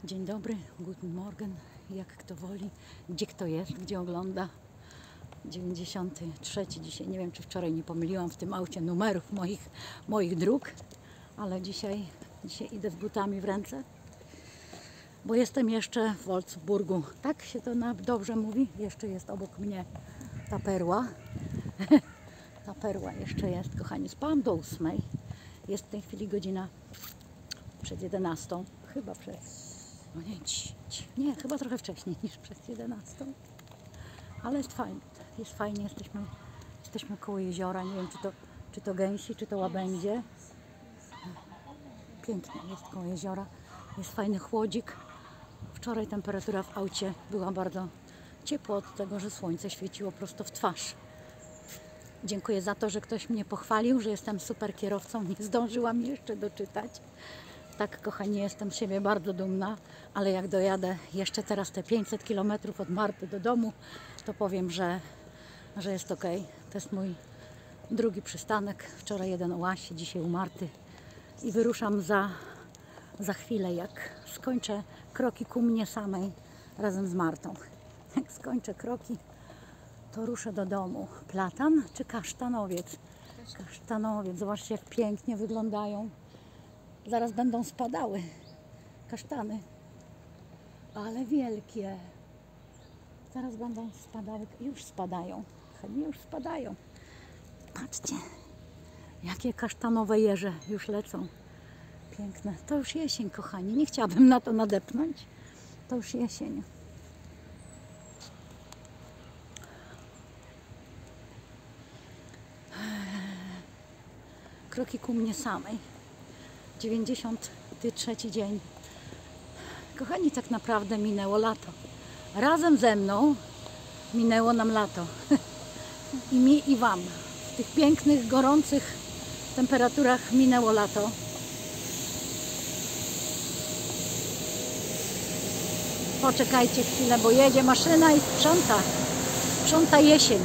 Dzień dobry, guten Morgen, jak kto woli, gdzie kto jest, gdzie ogląda. 93 dzisiaj, nie wiem czy wczoraj nie pomyliłam w tym aucie numerów moich dróg, ale dzisiaj idę z butami w ręce, bo jestem jeszcze w Wolfsburgu. Tak się to dobrze mówi, jeszcze jest obok mnie ta perła. Ta perła jeszcze jest, kochani, spałam do 8. Jest w tej chwili godzina przed 11, chyba no nie, chyba trochę wcześniej niż przed 11. Ale jest fajnie, jesteśmy koło jeziora, nie wiem czy to gęsi, czy to łabędzie. Pięknie jest koło jeziora, jest fajny chłodzik. Wczoraj temperatura w aucie była bardzo ciepła od tego, że słońce świeciło prosto w twarz. Dziękuję za to, że ktoś mnie pochwalił, że jestem super kierowcą, nie zdążyłam jeszcze doczytać. Tak, kochani, jestem z siebie bardzo dumna, ale jak dojadę jeszcze teraz te 500 km od Marty do domu, to powiem, że jest ok. To jest mój drugi przystanek. Wczoraj jeden u Asi, dzisiaj u Marty. I wyruszam za chwilę, jak skończę kroki ku mnie samej razem z Martą. Jak skończę kroki, to ruszę do domu. Platan czy kasztanowiec? Kasztanowiec. Zobaczcie, jak pięknie wyglądają. Zaraz będą spadały kasztany, ale wielkie. Zaraz będą spadały, już spadają, już spadają. Patrzcie, jakie kasztanowe jeże już lecą. Piękne. To już jesień, kochani. Nie chciałabym na to nadepnąć. To już jesień. Kroki ku mnie samej. 93 dzień. Kochani, tak naprawdę minęło lato. Razem ze mną minęło nam lato. I mi, i wam. W tych pięknych, gorących temperaturach minęło lato. Poczekajcie chwilę, bo jedzie maszyna i sprząta. Sprząta jesień.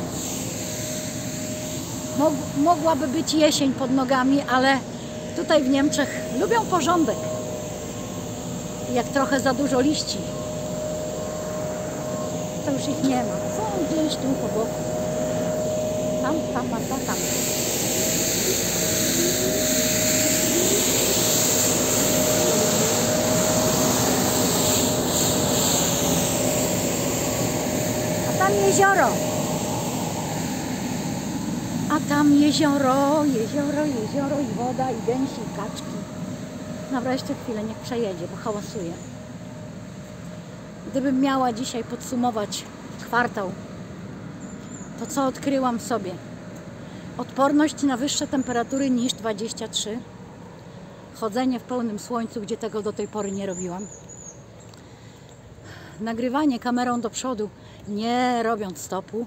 Mogłaby być jesień pod nogami, ale tutaj w Niemczech lubią porządek. Jak trochę za dużo liści, to już ich nie ma. Są gdzieś tu po boku. Tam. A tam jezioro. A tam jezioro i woda, i gęsi, i kaczki. Dobra, jeszcze chwilę, niech przejedzie, bo hałasuje. Gdybym miała dzisiaj podsumować kwartał, to co odkryłam w sobie? Odporność na wyższe temperatury niż 23. Chodzenie w pełnym słońcu, gdzie tego do tej pory nie robiłam. Nagrywanie kamerą do przodu, nie robiąc stopu.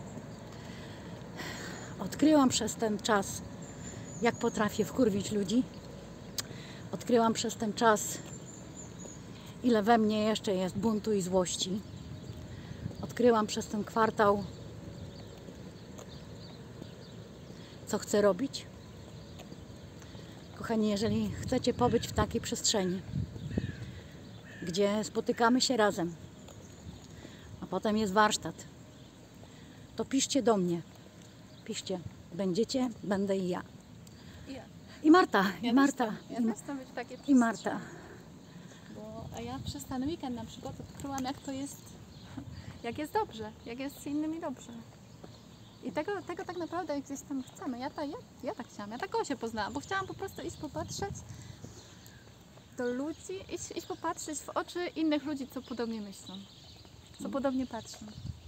Odkryłam przez ten czas, jak potrafię wkurwić ludzi. Odkryłam przez ten czas, ile we mnie jeszcze jest buntu i złości. Odkryłam przez ten kwartał, co chcę robić. Kochani, jeżeli chcecie pobyć w takiej przestrzeni, gdzie spotykamy się razem, a potem jest warsztat, to piszcie do mnie. Piszcie, będziecie, będę i ja. I Marta, Ja też chcę być w takiej i Marta. Bo ja przez ten weekend na przykład odkryłam, jak to jest, jak jest dobrze, jak jest z innymi dobrze. I tego tak naprawdę gdzieś tam chcemy. Ja tak chciałam, ja tak się poznałam, bo chciałam po prostu iść popatrzeć do ludzi, iść popatrzeć w oczy innych ludzi, co podobnie myślą, co podobnie patrzą.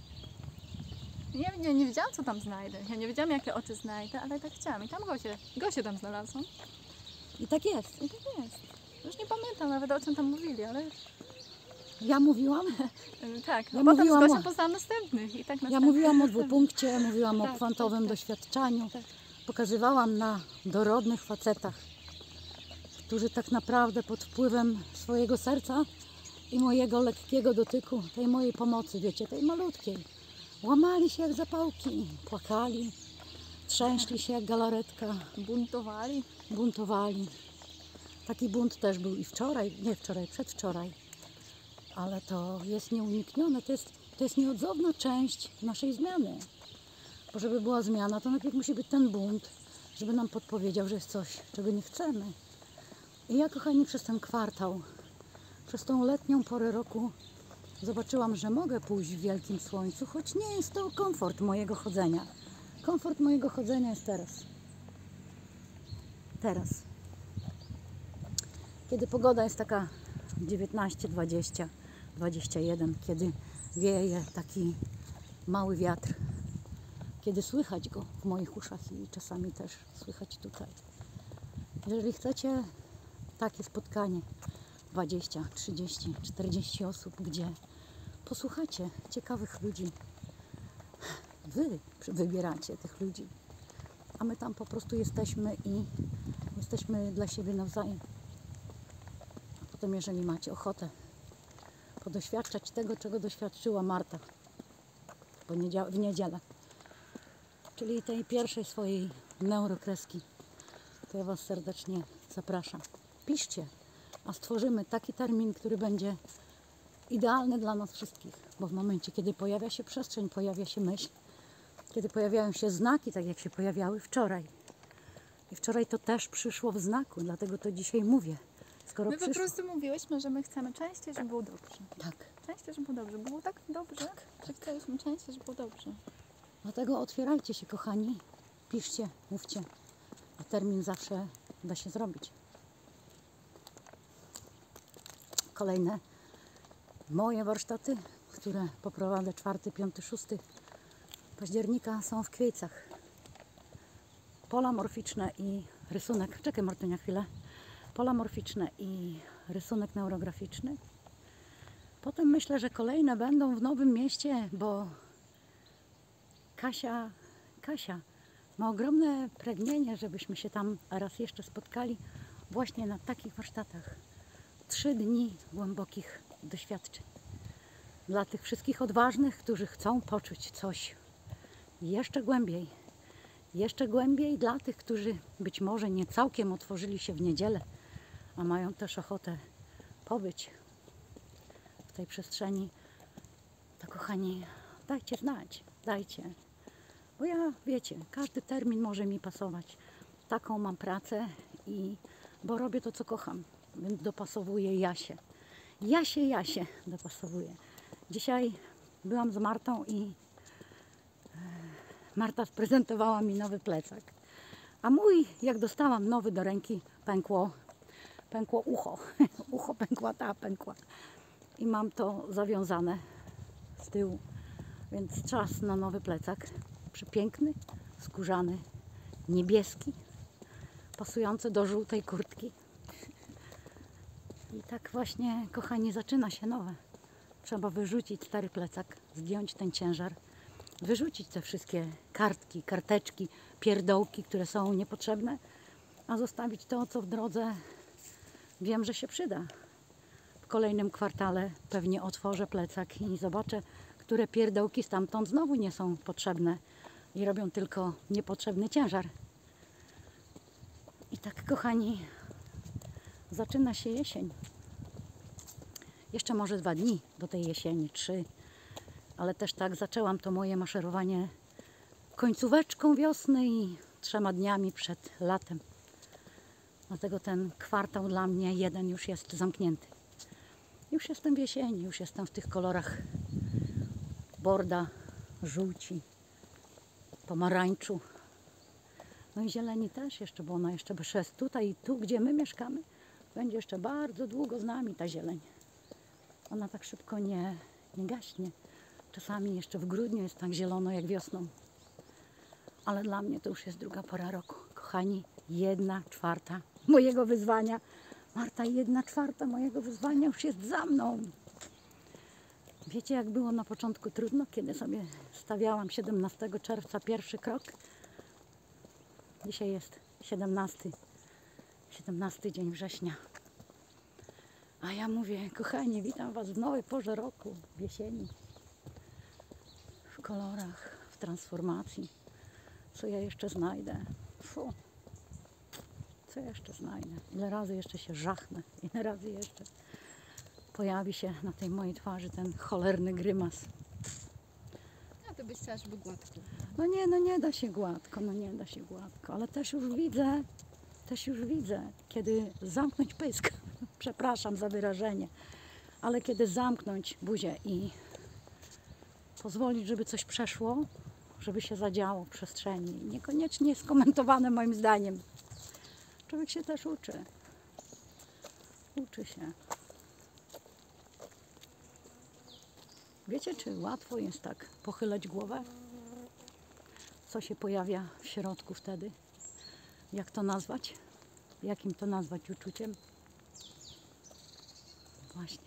Nie wiedziałam, co tam znajdę. Ja nie wiedziałam, jakie oczy znajdę, ale tak chciałam. I tam Gosię tam znalazłam. I tak jest. I tak jest. Już nie pamiętam nawet, o czym tam mówili, ale... Ja mówiłam? Tak, Ja potem mówiłam z Gosią poznałam następnych. I tak Ja mówiłam o dwupunkcie, mówiłam o Tak, kwantowym tak. doświadczaniu. Tak. Pokazywałam na dorodnych facetach, którzy tak naprawdę pod wpływem swojego serca i mojego lekkiego dotyku, tej mojej pomocy, wiecie, tej malutkiej, łamali się jak zapałki, płakali, trzęśli się jak galaretka, buntowali. buntowali. Taki bunt też był i wczoraj, nie wczoraj, przedwczoraj. ale to jest nieuniknione, to jest nieodzowna część naszej zmiany. Bo żeby była zmiana, to najpierw musi być ten bunt, żeby nam podpowiedział, że jest coś, czego nie chcemy. I ja, kochani, przez ten kwartał, przez tą letnią porę roku zobaczyłam, że mogę pójść w wielkim słońcu, choć nie jest to komfort mojego chodzenia. Komfort mojego chodzenia jest teraz. Teraz. Kiedy pogoda jest taka 19, 20, 21, kiedy wieje taki mały wiatr, kiedy słychać go w moich uszach i czasami też słychać tutaj. Jeżeli chcecie takie spotkanie 20, 30, 40 osób, gdzie posłuchacie ciekawych ludzi, wy wybieracie tych ludzi, a my tam po prostu jesteśmy i jesteśmy dla siebie nawzajem. A potem, jeżeli macie ochotę podoświadczać tego, czego doświadczyła Marta w niedzielę, czyli tej pierwszej swojej neurokreski, to ja Was serdecznie zapraszam. Piszcie, a stworzymy taki termin, który będzie idealny dla nas wszystkich, bo w momencie, kiedy pojawia się przestrzeń, pojawia się myśl, kiedy pojawiają się znaki, tak jak się pojawiały wczoraj. I wczoraj to też przyszło w znaku, dlatego to dzisiaj mówię. Skoro My po przyszło. prostu mówiłyśmy, że my chcemy częściej, żeby było dobrze. Tak. Częściej, żeby było dobrze. Było tak dobrze, że chcieliśmy częściej, żeby było dobrze. Dlatego otwierajcie się, kochani, piszcie, mówcie, a termin zawsze da się zrobić. Kolejne moje warsztaty, które poprowadzę 4, 5, 6 października, są w Kwiejcach. Pola morficzne i rysunek. Czekaj, Martynia, chwilę. Pola morficzne i rysunek neurograficzny. Potem myślę, że kolejne będą w Nowym Mieście, bo Kasia ma ogromne pragnienie, żebyśmy się tam raz jeszcze spotkali właśnie na takich warsztatach. 3 dni głębokich doświadczeń. Dla tych wszystkich odważnych, którzy chcą poczuć coś jeszcze głębiej dla tych, którzy być może nie całkiem otworzyli się w niedzielę, a mają też ochotę pobyć w tej przestrzeni, to kochani, dajcie znać, dajcie. Bo ja, wiecie, każdy termin może mi pasować. Taką mam pracę bo robię to, co kocham, więc dopasowuję Jasię. Jasię dopasowuję. Dzisiaj byłam z Martą i Marta sprezentowała mi nowy plecak. A mój, jak dostałam nowy do ręki, pękło ucho. Ucho pękła, ta pękła. I mam to zawiązane z tyłu. Więc czas na nowy plecak. Przepiękny, skórzany, niebieski, pasujący do żółtej kurtki. I tak właśnie, kochani, zaczyna się nowe. Trzeba wyrzucić stary plecak, zdjąć ten ciężar, wyrzucić te wszystkie kartki, karteczki, pierdołki, które są niepotrzebne, a zostawić to, co w drodze wiem, że się przyda. W kolejnym kwartale pewnie otworzę plecak i zobaczę, które pierdołki stamtąd znowu nie są potrzebne i robią tylko niepotrzebny ciężar. I tak, kochani, zaczyna się jesień. Jeszcze może 2 dni do tej jesieni, 3. Ale też tak zaczęłam to moje maszerowanie końcóweczką wiosny i 3 dniami przed latem. Dlatego ten kwartał dla mnie 1 już jest zamknięty. Już jestem w jesieni, już jestem w tych kolorach borda, żółci, pomarańczu. No i zieleni też jeszcze, bo ona jeszcze przez tutaj i tu, gdzie my mieszkamy, będzie jeszcze bardzo długo z nami ta zieleń. Ona tak szybko nie gaśnie. Czasami jeszcze w grudniu jest tak zielono jak wiosną. Ale dla mnie to już jest druga pora roku. Kochani, 1/4 mojego wyzwania. Marta, 1/4 mojego wyzwania już jest za mną. Wiecie, jak było na początku trudno, kiedy sobie stawiałam 17 czerwca pierwszy krok? Dzisiaj jest 17 dzień września. A ja mówię, kochani, witam Was w nowej porze roku, w jesieni. W kolorach, w transformacji. Co ja jeszcze znajdę? Co ja jeszcze znajdę? Ile razy jeszcze się żachnę? Ile razy jeszcze pojawi się na tej mojej twarzy ten cholerny grymas. A to byś chciała, żeby gładko. No nie da się gładko, no nie da się gładko, ale też już widzę, kiedy zamknąć pysk, przepraszam za wyrażenie, ale kiedy zamknąć buzię i pozwolić, żeby coś przeszło, żeby się zadziało w przestrzeni, niekoniecznie skomentowane moim zdaniem. Człowiek się też uczy. Uczy się. Wiecie, czy łatwo jest tak pochylać głowę? Co się pojawia w środku wtedy? Jak to nazwać? Jakim to nazwać uczuciem? Właśnie.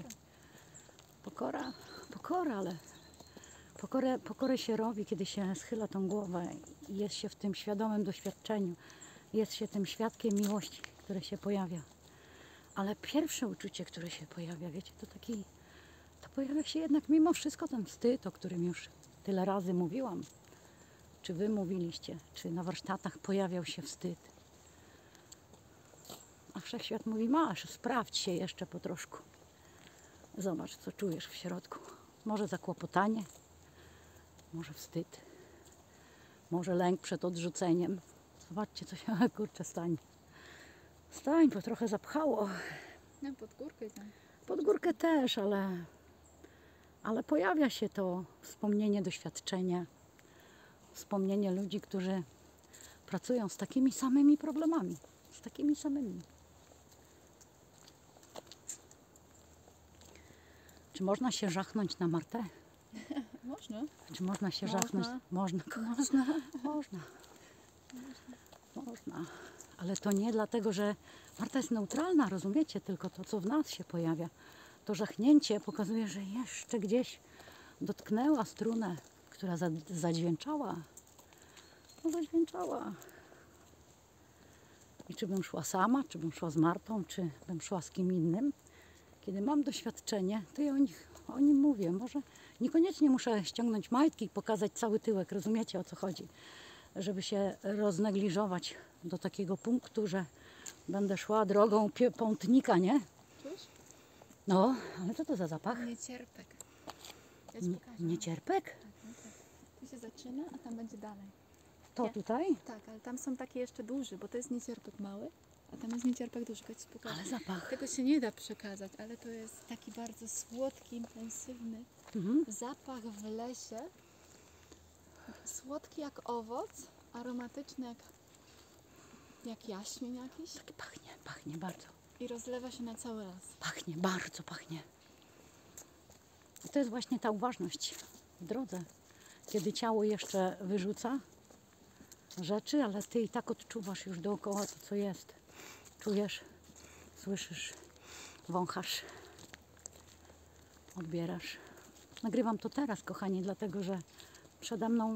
Pokora, ale pokorę się robi, kiedy się schyla tą głowę i jest się w tym świadomym doświadczeniu. Jest się tym świadkiem miłości, które się pojawia. Ale pierwsze uczucie, które się pojawia, wiecie, to pojawia się jednak mimo wszystko ten wstyd, o którym już tyle razy mówiłam. Czy wy mówiliście, czy na warsztatach pojawiał się wstyd. A wszechświat mówi, masz, sprawdź się jeszcze po troszku. Zobacz, co czujesz w środku. Może zakłopotanie, może wstyd, może lęk przed odrzuceniem. Zobaczcie, co się kurczę stanie. Stań, bo trochę zapchało. No, pod górkę tam. Pod górkę też, ale pojawia się to wspomnienie doświadczenia, wspomnienie ludzi, którzy pracują z takimi samymi problemami, z takimi samymi. Czy można się żachnąć na Martę? Można. Czy można się Można. żachnąć? Można. Można. Można. Ale to nie dlatego, że Marta jest neutralna, rozumiecie? Tylko to, co w nas się pojawia. To żachnięcie pokazuje, że jeszcze gdzieś dotknęła strunę, która zadźwięczała. No zadźwięczała. I czy bym szła sama, czy bym szła z Martą, czy bym szła z kim innym. Kiedy mam doświadczenie, to ja o nim mówię. Może niekoniecznie muszę ściągnąć majtki i pokazać cały tyłek. Rozumiecie, o co chodzi? Żeby się roznegliżować do takiego punktu, że będę szła drogą pątnika, nie? Czujesz? No, ale co to za zapach? Niecierpek. Ja ci pokażę. Niecierpek? Tak, no tak. Tu się zaczyna, a tam będzie dalej. To Nie. tutaj? Tak, ale tam są takie jeszcze duży, bo to jest niecierpek mały, a tam jest niecierpek duży. Ja ci pokażę. Ale zapach. Tego się nie da przekazać, ale to jest taki bardzo słodki, intensywny Mhm. zapach w lesie. Słodki jak owoc, aromatyczny jak jaśmin jakiś Tak pachnie bardzo. i rozlewa się na cały las. Pachnie, bardzo pachnie. I to jest właśnie ta uważność w drodze. Kiedy ciało jeszcze wyrzuca rzeczy, ale ty i tak odczuwasz już dookoła to, co jest. Czujesz, słyszysz, wąchasz, odbierasz. Nagrywam to teraz, kochani, dlatego że przede mną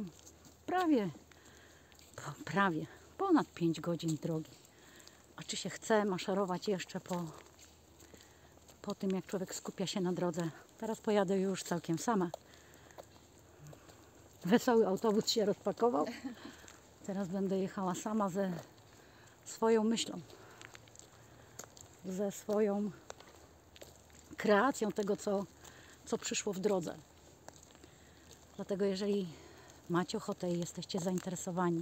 ponad 5 godzin drogi. A czy się chce maszerować jeszcze po tym, jak człowiek skupia się na drodze? Teraz pojadę już całkiem sama. Wesoły autobus się rozpakował. Teraz będę jechała sama ze swoją myślą. Ze swoją kreacją tego, co przyszło w drodze. Dlatego jeżeli macie ochotę i jesteście zainteresowani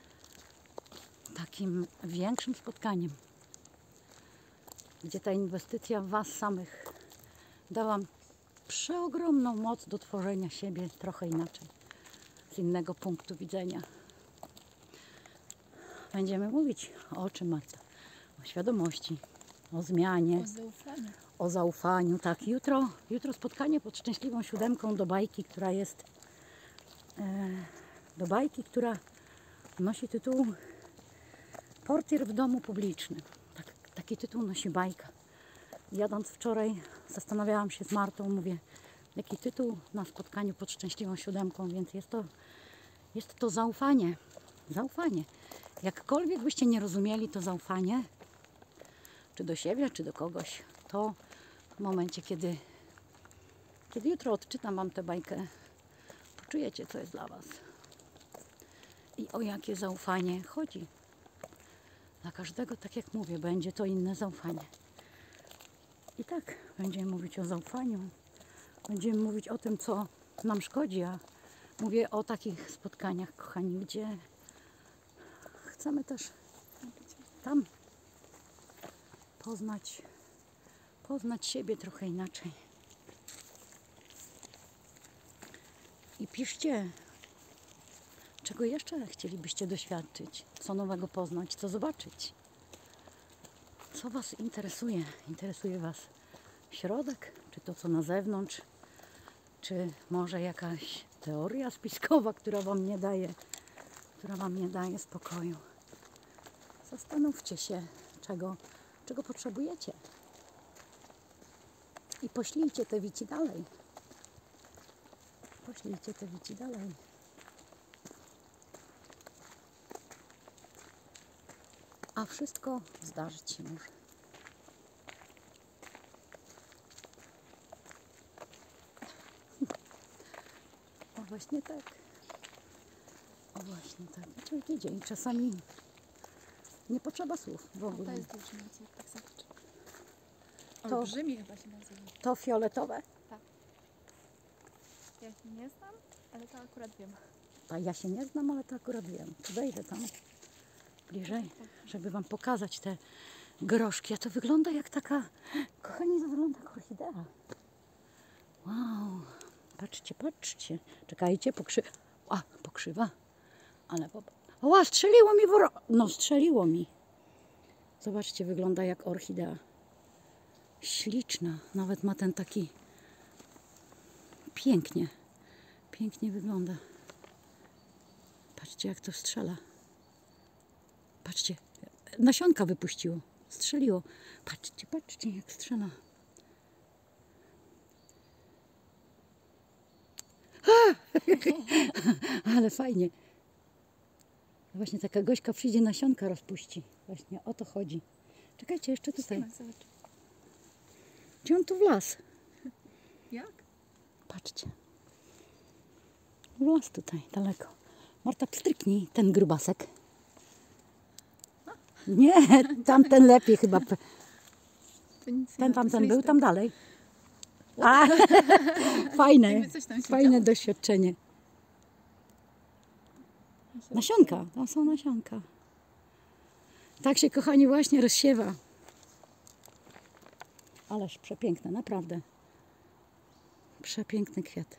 takim większym spotkaniem, gdzie ta inwestycja w was samych da wam przeogromną moc do tworzenia siebie trochę inaczej, z innego punktu widzenia. Będziemy mówić o czym, Marta? O świadomości, o zmianie, O zaufaniu. o zaufaniu. Tak, jutro spotkanie pod Szczęśliwą Siódemką do bajki, która nosi tytuł Portier w domu publicznym. Taki tytuł nosi bajka. Jadąc wczoraj zastanawiałam się z Martą, mówię, jaki tytuł na spotkaniu pod Szczęśliwą Siódemką, więc jest to zaufanie. Zaufanie. Jakkolwiek byście nie rozumieli to zaufanie, czy do siebie, czy do kogoś, to w momencie, kiedy jutro odczytam wam tę bajkę, poczujecie, co jest dla was. I o jakie zaufanie chodzi. Dla każdego, tak jak mówię, będzie to inne zaufanie. I tak będziemy mówić o zaufaniu. Będziemy mówić o tym, co nam szkodzi. A mówię o takich spotkaniach, kochani, gdzie chcemy też tam poznać siebie trochę inaczej. I piszcie, czego jeszcze chcielibyście doświadczyć, co nowego poznać, co zobaczyć. Co Was interesuje? Interesuje Was środek, czy to, co na zewnątrz, czy może jakaś teoria spiskowa, która Wam nie daje spokoju. Zastanówcie się, czego potrzebujecie. I poślijcie te wici dalej. Poślijcie te wici dalej. A wszystko zdarzyć się może. O właśnie tak. O właśnie tak. Człowiek idzie i czasami nie potrzeba słów w O, to ogóle. jest duży macie, tak zobaczę. To- Olbrzymi chyba się nazywa. To fioletowe. Ja się nie znam, ale to akurat wiem. A ja się nie znam, ale to akurat wiem. To wejdę tam bliżej, żeby Wam pokazać te groszki. A to wygląda jak taka... Kochani, to wygląda jak orchidea. Wow. Patrzcie, patrzcie. Czekajcie, pokrzywa. Ale... O, strzeliło mi No, strzeliło mi. Zobaczcie, wygląda jak orchidea. Śliczna. Nawet ma ten taki... Pięknie. Pięknie wygląda. Patrzcie, jak to strzela. Patrzcie, nasionka wypuściło. Strzeliło. Patrzcie, patrzcie, jak strzela. Ale fajnie. Właśnie taka gośka przyjdzie, nasionka rozpuści. Właśnie o to chodzi. Czekajcie, jeszcze tutaj. Ślimak, zobacz. Gdzie on tu wlazł? Jak? Patrzcie. Wlazł tutaj, daleko. Marta, pstryknij ten grubasek. Nie, tamten lepiej chyba. To nic nie Ten ma, to tamten jest był, listek. tam dalej. A, fajne, Jakby coś tam się fajne działo. doświadczenie. Nasionka, tam są nasionka. Tak się, kochani, właśnie rozsiewa. Ależ przepiękne, naprawdę. Przepiękny kwiat.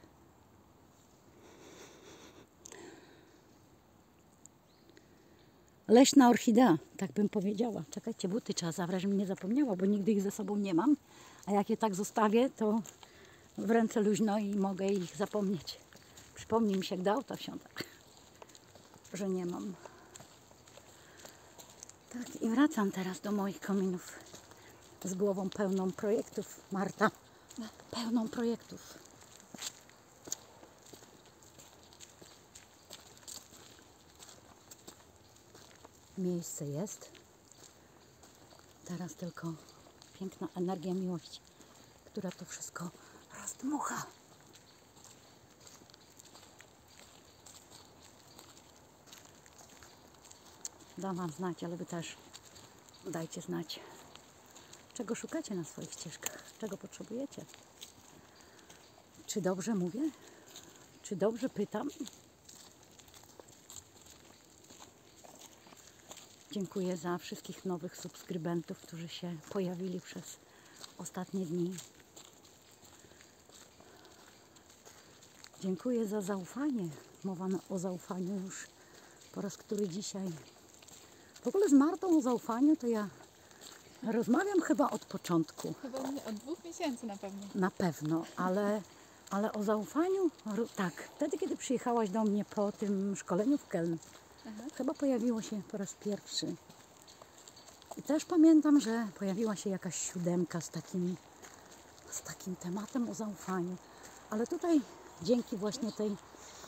Leśna orchidea, tak bym powiedziała. Czekajcie, buty trzeba zabrać, żebym nie zapomniała, bo nigdy ich ze sobą nie mam. A jak je tak zostawię, to w ręce luźno i mogę ich zapomnieć. Przypomnij mi się, jak do auta wsiądę, że nie mam. Tak, i wracam teraz do moich kominów z głową pełną projektów. Marta, pełną projektów. Miejsce jest. Teraz tylko piękna energia miłości, która to wszystko rozdmucha. Dam Wam znać, ale Wy też dajcie znać, czego szukacie na swoich ścieżkach, czego potrzebujecie. Czy dobrze mówię? Czy dobrze pytam? Dziękuję za wszystkich nowych subskrybentów, którzy się pojawili przez ostatnie dni. Dziękuję za zaufanie. Mowa o zaufaniu już po raz który dzisiaj. W ogóle z Martą o zaufaniu to ja rozmawiam chyba od początku. Chyba od 2 miesięcy na pewno. Na pewno, ale o zaufaniu, tak, wtedy kiedy przyjechałaś do mnie po tym szkoleniu w Keln, Aha. chyba pojawiło się po raz pierwszy. I też pamiętam, że pojawiła się jakaś 7 z takim tematem o zaufaniu. Ale tutaj dzięki właśnie tej,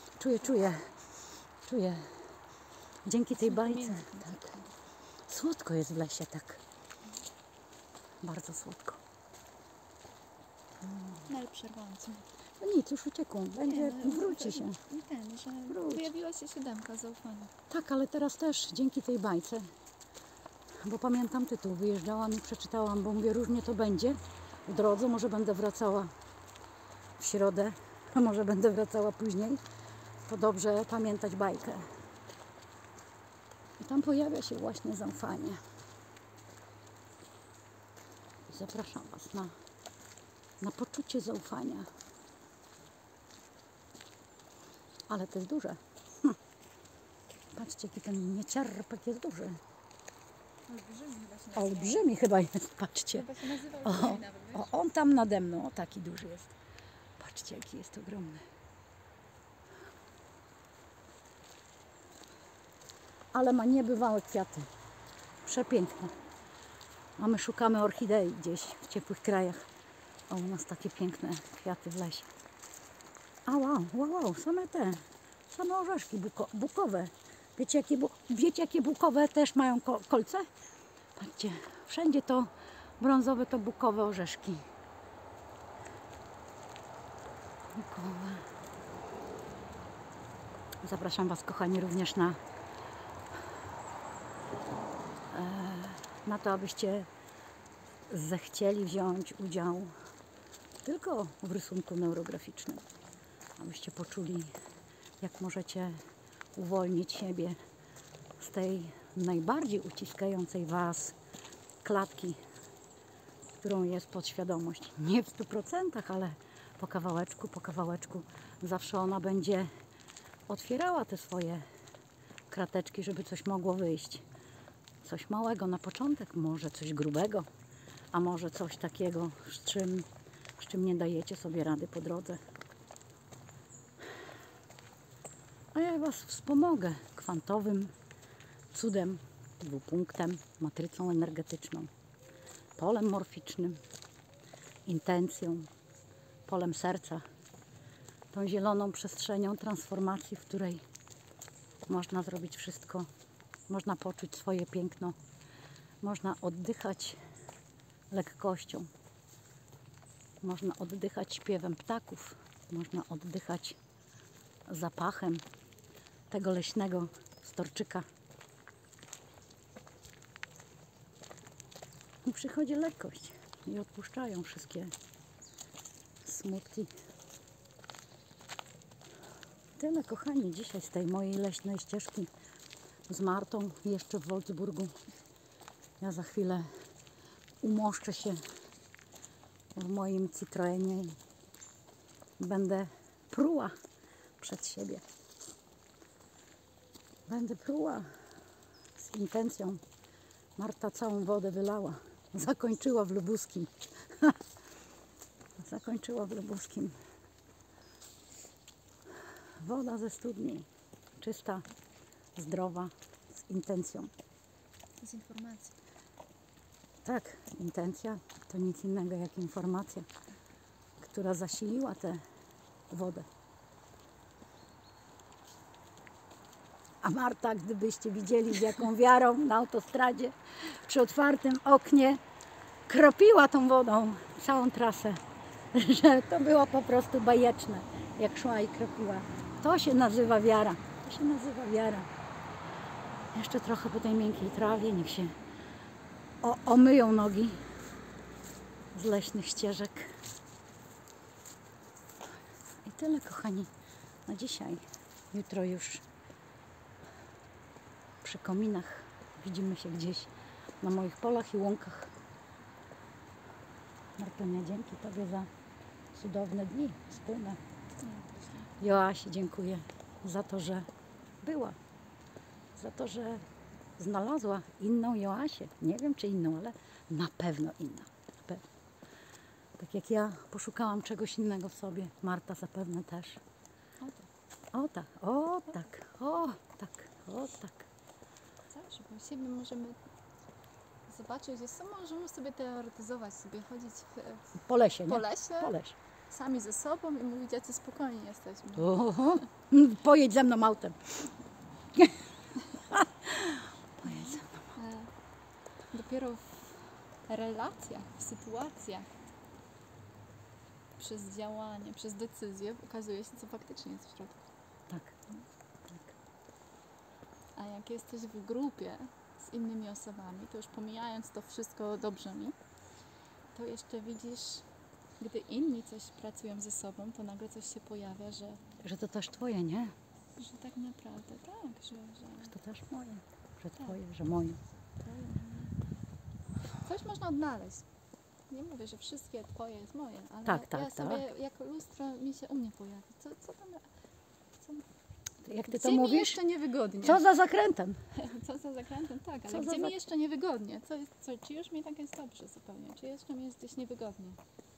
czuję, dzięki tej bajce, tak, słodko jest w lesie, tak, bardzo słodko. No ale przerwałam cię. No nic, już uciekło, będzie, wróci się. I ten, że Wróć. pojawiła się 7 zaufania. Tak, ale teraz też dzięki tej bajce, bo pamiętam tytuł, wyjeżdżałam i przeczytałam, bo mówię, różnie to będzie, w drodze, może będę wracała w środę, a może będę wracała później. To dobrze pamiętać bajkę. I tam pojawia się właśnie zaufanie. Zapraszam Was na poczucie zaufania. Ale to jest duże. Patrzcie, jaki ten niecierpek jest duży. Olbrzymi chyba jest, patrzcie. Chyba się nazywa O, olbrzymi nawet, wiesz? o, on tam nade mną, o taki duży jest. Patrzcie, jaki jest ogromny. Ale ma niebywałe kwiaty. Przepiękne. A my szukamy orchidei gdzieś w ciepłych krajach. O, u nas takie piękne kwiaty w lesie. A wow, same orzeszki bukowe. Wiecie, jakie bukowe też mają kolce? Patrzcie, wszędzie to brązowe, to bukowe orzeszki. Bukowe. Zapraszam Was, kochani, również na to, abyście zechcieli wziąć udział tylko w rysunku neurograficznym. Abyście poczuli, jak możecie uwolnić siebie z tej najbardziej uciskającej Was klatki, którą jest podświadomość. Nie w 100%, ale po kawałeczku zawsze ona będzie otwierała te swoje krateczki, żeby coś mogło wyjść. Coś małego na początek, może coś grubego, a może coś takiego, z czym nie dajecie sobie rady po drodze. A ja Was wspomogę kwantowym cudem, dwupunktem, matrycą energetyczną, polem morficznym, intencją, polem serca, tą zieloną przestrzenią transformacji, w której można zrobić wszystko, można poczuć swoje piękno, można oddychać lekkością, można oddychać śpiewem ptaków, można oddychać zapachem tego leśnego storczyka. I przychodzi lekkość i odpuszczają wszystkie smutki. Tyle, kochani, dzisiaj z tej mojej leśnej ścieżki z Martą jeszcze w Wolfsburgu. Ja za chwilę umoszczę się w moim Citroenie i będę pruła przed siebie. Będę pruła z intencją. Marta całą wodę wylała. Zakończyła w Lubuskim. Zakończyła w Lubuskim. Woda ze studni. Czysta, zdrowa, z intencją. To jest informacja. Tak, intencja to nic innego jak informacja, która zasiliła tę wodę. A Marta, gdybyście widzieli, z jaką wiarą na autostradzie przy otwartym oknie kropiła tą wodą całą trasę, że to było po prostu bajeczne, jak szła i kropiła. To się nazywa wiara. To się nazywa wiara. Jeszcze trochę po tej miękkiej trawie, niech się omyją nogi z leśnych ścieżek. I tyle, kochani, na dzisiaj. Jutro już przy kominach widzimy się gdzieś na moich polach i łąkach. Martyna, dzięki Tobie za cudowne dni wspólne. Joasi, dziękuję za to, że była. Za to, że znalazła inną Joasię. Nie wiem, czy inną, ale na pewno inna. Na pewno. Tak jak ja poszukałam czegoś innego w sobie, Marta zapewne też. O tak, o tak, o tak, o tak. Zawsze po siebie możemy zobaczyć, że możemy sobie teoretyzować, sobie chodzić Po lesie, nie? po lesie, Po lesie. sami ze sobą i mówić, jacy spokojni jesteśmy. Oho. Pojedź ze mną autem. Pojedź ze mną. Dopiero w relacjach, w sytuacjach, przez działanie, przez decyzję okazuje się, co faktycznie jest w środku. Tak. A jak jesteś w grupie z innymi osobami, to już pomijając to wszystko dobrze mi, to jeszcze widzisz, gdy inni coś pracują ze sobą, to nagle coś się pojawia, Że to też twoje, nie? że tak naprawdę tak, że Że to też moje. Że twoje, że moje. coś można odnaleźć. Nie mówię, że wszystkie twoje jest moje, ale Tak, ja tak, sobie jak lustro mi się u mnie pojawi. Co tam, Jak ty gdzie to mi mówisz? jeszcze niewygodnie? Co za zakrętem? Co za zakrętem? Tak, Co ale za gdzie za- mi jeszcze niewygodnie? Czy już mi tak jest dobrze zupełnie? Czy jeszcze mi jest gdzieś niewygodnie?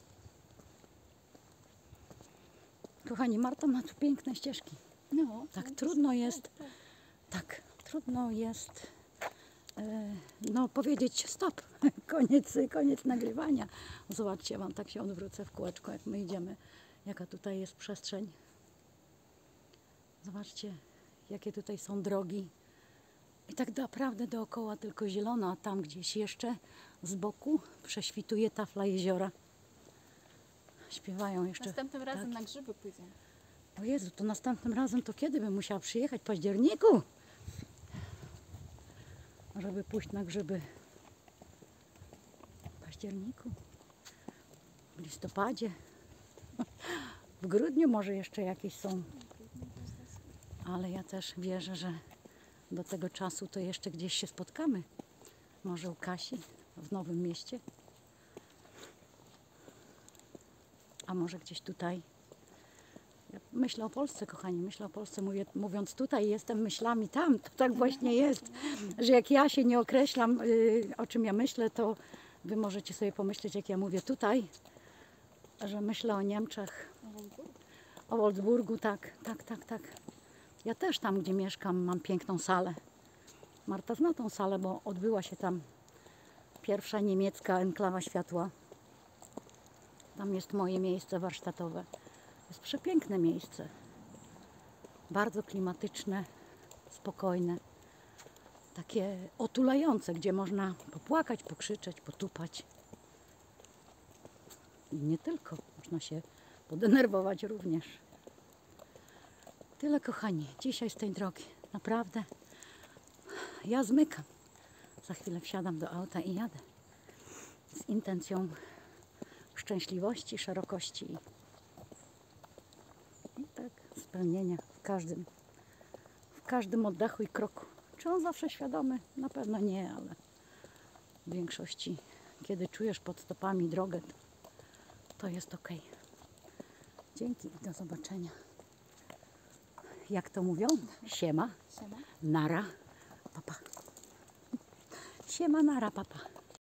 Kochani, Marta ma tu piękne ścieżki. No. Tak no, trudno jest, tak. tak trudno jest no powiedzieć stop, koniec nagrywania. Zobaczcie, ja wam tak się odwrócę w kółeczko, jak my idziemy, jaka tutaj jest przestrzeń. Zobaczcie, jakie tutaj są drogi. I tak naprawdę dookoła tylko zielono, a tam gdzieś jeszcze z boku prześwituje tafla jeziora. Śpiewają jeszcze. Następnym razem tak. na grzyby pójdziemy. O Jezu, to następnym razem to kiedy bym musiała przyjechać? W październiku? Żeby pójść na grzyby. W październiku? W listopadzie? W grudniu może jeszcze jakieś są. Ale ja też wierzę, że do tego czasu to jeszcze gdzieś się spotkamy. Może u Kasi w Nowym Mieście. A może gdzieś tutaj. Ja myślę o Polsce, kochani, myślę o Polsce. Mówiąc tutaj, jestem myślami tam. To tak właśnie jest, że jak ja się nie określam, o czym ja myślę, to wy możecie sobie pomyśleć, jak ja mówię tutaj, że myślę o Niemczech, o Wolfsburgu, tak. Ja też tam, gdzie mieszkam, mam piękną salę. Marta zna tą salę, bo odbyła się tam pierwsza niemiecka enklawa światła. Tam jest moje miejsce warsztatowe. Jest przepiękne miejsce. Bardzo klimatyczne, spokojne. Takie otulające, gdzie można popłakać, pokrzyczeć, potupać. I nie tylko. Można się podenerwować również. Tyle, kochani, dzisiaj z tej drogi. Naprawdę. Ja zmykam. Za chwilę wsiadam do auta i jadę. Z intencją szczęśliwości, szerokości i tak spełnienia w każdym oddechu i kroku. Czy on zawsze świadomy? Na pewno nie, ale w większości, kiedy czujesz pod stopami drogę, to jest ok. Dzięki i do zobaczenia. Jak to mówią? Siema, Siema. nara, papa. Siema, nara, papa.